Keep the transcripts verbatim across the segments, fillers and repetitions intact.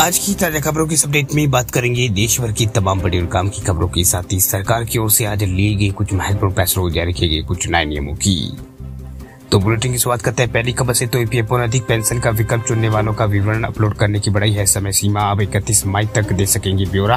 आज की ताजा खबरों की इस अपडेट में बात करेंगे देश भर की तमाम बड़ी और काम की खबरों के साथ ही सरकार की ओर से आज लिए गए कुछ महत्वपूर्ण फैसलों को जारी किए गए कुछ नए नियमों की। तो बुलेटिन की शुरुआत करते हैं पहली खबर से। तो ईपीएफओ ने अधिक पेंशन का विकल्प चुनने वालों का विवरण अपलोड करने की बढ़ाई है समय सीमा, अब इकतीस मई तक दे सकेंगे ब्यौरा।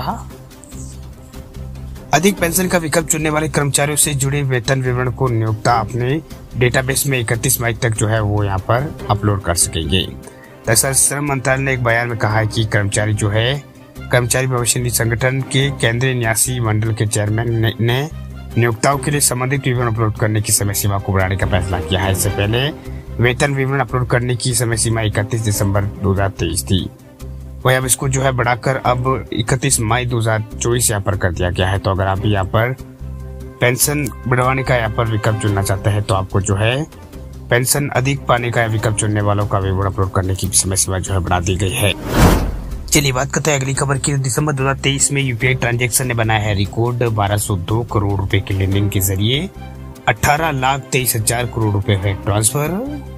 अधिक पेंशन का विकल्प चुनने वाले कर्मचारियों से जुड़े वेतन विवरण को नियोक्ता अपने डेटाबेस में इकतीस मई तक जो है वो यहाँ पर अपलोड कर सकेंगे। दरअसल श्रम मंत्रालय ने एक बयान में कहा है कि कर्मचारी जो है कर्मचारी भविष्य निधि संगठन के केंद्रीय न्यासी मंडल के चेयरमैन ने, ने नियोक्ताओं के लिए संबंधित विवरण अपलोड करने की समय सीमा को बढ़ाने का फैसला किया है। इससे पहले वेतन विवरण अपलोड करने की समय सीमा इकतीस दिसंबर दो हजार तेईस थी, वही अब इसको जो है बढ़ाकर अब इकतीस मई दो हजार चौबीस यहाँ पर कर दिया गया है। तो अगर आप यहाँ पर पेंशन बढ़वाने का यहाँ पर विकल्प चुनना चाहते हैं तो आपको जो है पेंशन अधिक पाने का विकल्प चुनने वालों का विवरण अपलोड करने की समय सीमा जो है बढ़ा दी गई है। चलिए बात करते हैं अगली खबर की। दिसंबर दो हजार तेईस में यूपीआई ट्रांजैक्शन ने बनाया है रिकॉर्ड, बारह सौ दो करोड़ रुपए के लेन देन के जरिए अठारह लाख तेईस हजार करोड़ रुपए है ट्रांसफर।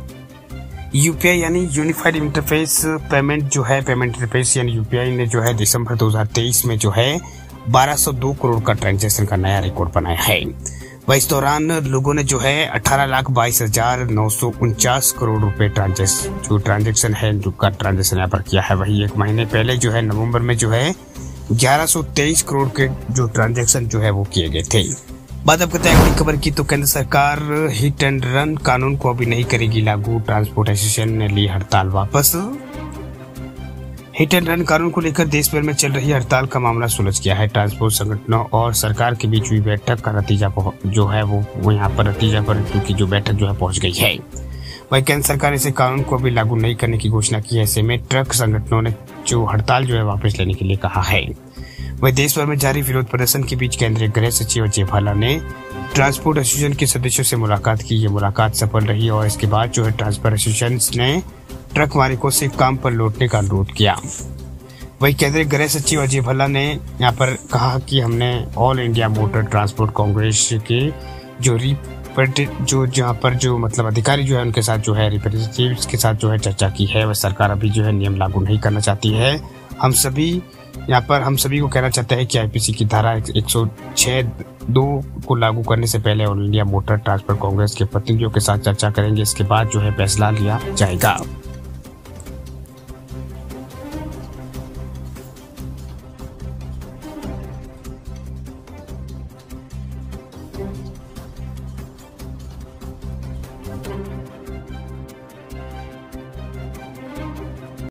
यूपीआई यानी यूनिफाइड इंटरफेस पेमेंट जो है पेमेंट इंटरफेस यानी यूपीआई ने जो है दिसंबर दो हजार तेईस में जो है बारह सौ दो करोड़ का ट्रांजैक्शन का नया रिकॉर्ड बनाया है। वह इस दौरान लोगों ने जो है अठारह लाख बाईस हजार नौ सौ उनचास करोड़ रुपए ट्रांजेक्शन जो ट्रांजेक्शन है जो का ट्रांजेक्शन यहाँ पर किया है। वही एक महीने पहले जो है नवंबर में जो है ग्यारह सौ तेईस करोड़ के जो ट्रांजेक्शन जो है वो किए गए थे। बात अब करते हैं अगली खबर की। तो केंद्र सरकार हिट एंड रन कानून को अभी नहीं करेगी लागू, ट्रांसपोर्ट एसोसिएशन ने ली हड़ताल वापस। हिट एंड रन कानून को लेकर देश भर में चल रही हड़ताल का मामला सुलझ गया है। ट्रांसपोर्ट संगठनों और सरकार के बीच हुई बैठक का नतीजा जो है वो, वो यहाँ पर नतीजा पर क्योंकि जो बैठक जो है पहुंच गई है। वही केंद्र सरकार इसे कानून को भी लागू नहीं करने की घोषणा की है। ऐसे में ट्रक संगठनों ने जो हड़ताल जो है वापस लेने के लिए कहा है। वही देश भर में जारी विरोध प्रदर्शन के बीच केंद्रीय गृह सचिव अजय भल्ला ने ट्रांसपोर्ट एसोसिएशन के सदस्यों से मुलाकात की। ये मुलाकात सफल रही और इसके बाद जो है ट्रांसपोर्ट एसोसिएशन ने ट्रक मालिकों से काम पर लौटने का अनुरोध किया। वही केंद्रीय गृह सचिव अजय भल्ला ने यहाँ पर कहा कि हमने All India motor transport Congress के जो रिप्रेजेंटेटिव जो जहाँ पर जो मतलब अधिकारी जो है उनके साथ जो है रिप्रेजेंटेटिव्स के साथ जो है चर्चा की है। वह सरकार अभी जो है नियम लागू नहीं करना चाहती है। हम सभी यहाँ पर हम सभी को कहना चाहते हैं कि आईपीसी की धारा एक सौ छह दो को लागू करने से पहले All India motor transport Congress के प्रतिनिधियों के साथ चर्चा करेंगे। इसके बाद जो है फैसला लिया जाएगा।